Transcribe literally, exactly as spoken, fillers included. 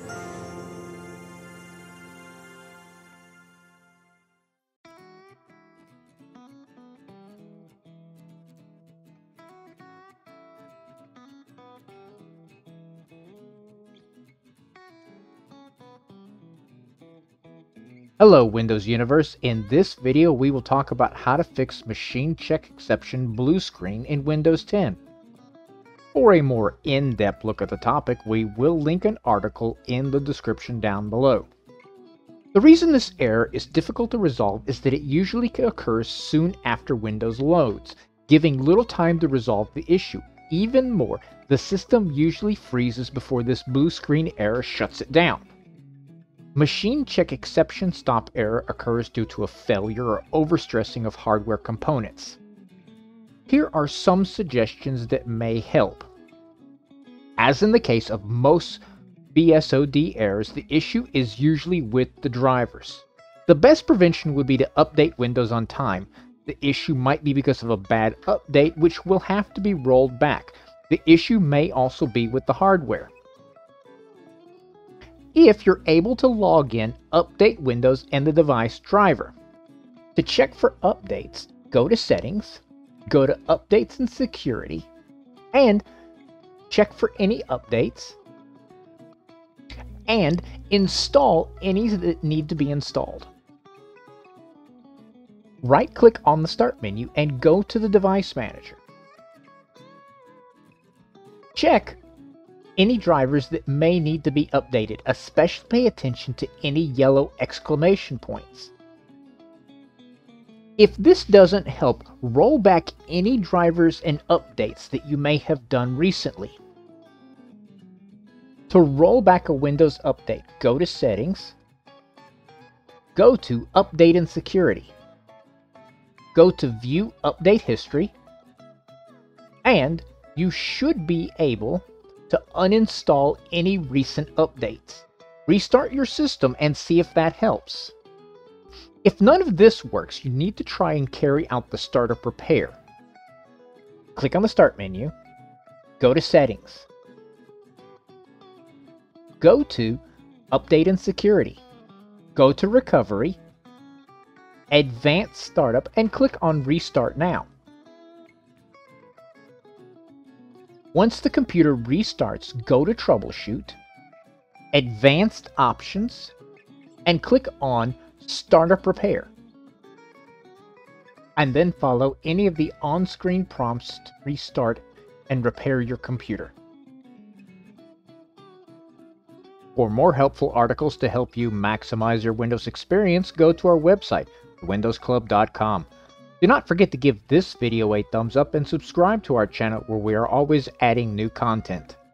Hello Windows Universe. In this video we will talk about how to fix machine check exception blue screen in Windows ten. For a more in-depth look at the topic, we will link an article in the description down below. The reason this error is difficult to resolve is that it usually occurs soon after Windows loads, giving little time to resolve the issue. Even more, the system usually freezes before this blue screen error shuts it down. Machine check exception stop error occurs due to a failure or overstressing of hardware components. Here are some suggestions that may help. As in the case of most B S O D errors, the issue is usually with the drivers. The best prevention would be to update Windows on time. The issue might be because of a bad update, which will have to be rolled back. The issue may also be with the hardware. If you're able to log in, update Windows and the device driver. To check for updates, go to Settings, go to Updates and Security, and check for any updates, and install any that need to be installed. Right-click on the Start menu and go to the Device Manager. Check any drivers that may need to be updated, especially pay attention to any yellow exclamation points. If this doesn't help, roll back any drivers and updates that you may have done recently. To roll back a Windows update, go to Settings, go to Update and Security, go to View Update History, and you should be able to uninstall any recent updates. Restart your system and see if that helps. If none of this works, you need to try and carry out the startup repair. Click on the Start menu, go to Settings, go to Update and Security, go to Recovery, Advanced Startup, and click on Restart Now. Once the computer restarts, go to Troubleshoot, Advanced Options, and click on Startup Repair. And then follow any of the on-screen prompts to restart and repair your computer. For more helpful articles to help you maximize your Windows experience, go to our website, windows club dot com. Do not forget to give this video a thumbs up and subscribe to our channel where we are always adding new content.